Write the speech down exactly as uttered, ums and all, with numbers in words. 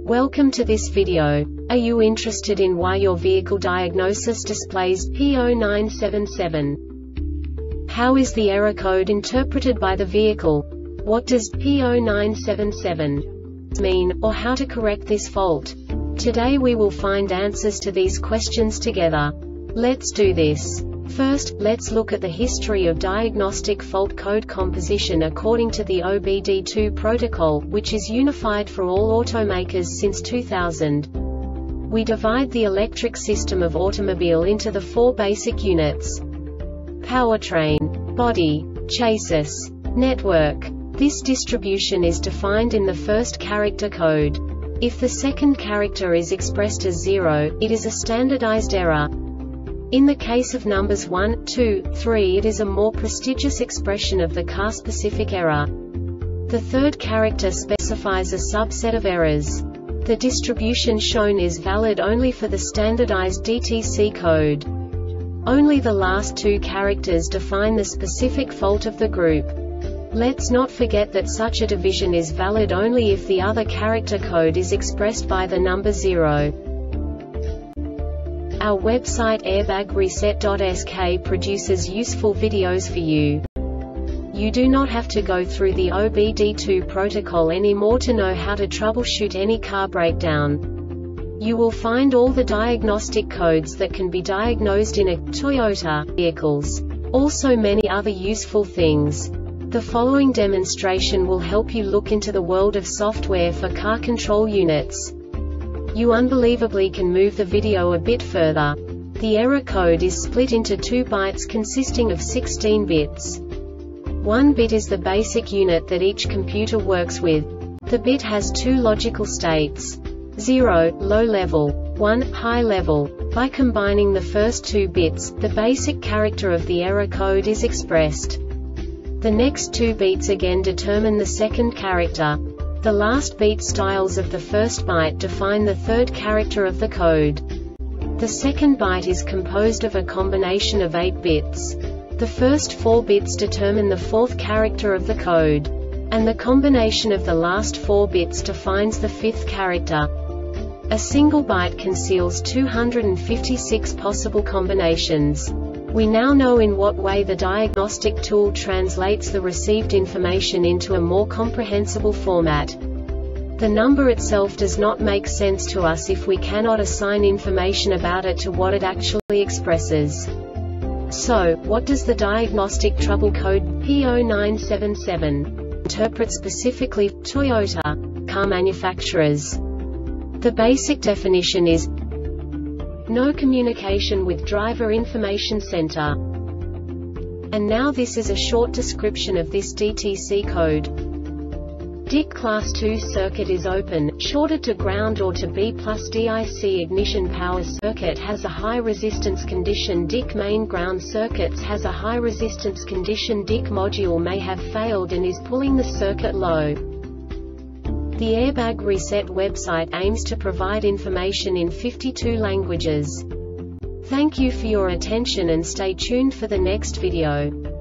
Welcome to this video. Are you interested in why your vehicle diagnosis displays P zero nine seven seven? How is the error code interpreted by the vehicle? What does P zero nine seven seven mean, or how to correct this fault? Today we will find answers to these questions together. Let's do this. First, let's look at the history of diagnostic fault code composition according to the O B D two protocol, which is unified for all automakers since two thousand. We divide the electric system of automobile into the four basic units: powertrain, body, chassis, network. This distribution is defined in the first character code. If the second character is expressed as zero, it is a standardized error. In the case of numbers one, two, three, it is a more prestigious expression of the car-specific error. The third character specifies a subset of errors. The distribution shown is valid only for the standardized D T C code. Only the last two characters define the specific fault of the group. Let's not forget that such a division is valid only if the other character code is expressed by the number zero. Our website airbag reset dot S K produces useful videos for you. You do not have to go through the O B D two protocol anymore to know how to troubleshoot any car breakdown. You will find all the diagnostic codes that can be diagnosed in a Toyota vehicles. Also many other useful things. The following demonstration will help you look into the world of software for car control units. You unbelievably can move the video a bit further. The error code is split into two bytes consisting of sixteen bits. One bit is the basic unit that each computer works with. The bit has two logical states: zero, low level, one, high level. By combining the first two bits, the basic character of the error code is expressed. The next two bits again determine the second character. The last beat styles of the first byte define the third character of the code. The second byte is composed of a combination of eight bits. The first four bits determine the fourth character of the code. And the combination of the last four bits defines the fifth character. A single byte conceals two hundred fifty-six possible combinations. We now know in what way the diagnostic tool translates the received information into a more comprehensible format. The number itself does not make sense to us if we cannot assign information about it to what it actually expresses. So, what does the diagnostic trouble code P zero nine seven seven interpret specifically for Toyota car manufacturers? The basic definition is no communication with driver information center. And now this is a short description of this D T C code. D I C class two circuit is open, shorted to ground or to B plus D I C ignition power circuit has a high resistance condition. D I C main ground circuits has a high resistance condition. D I C module may have failed and is pulling the circuit low. The Airbag Reset website aims to provide information in fifty-two languages. Thank you for your attention and stay tuned for the next video.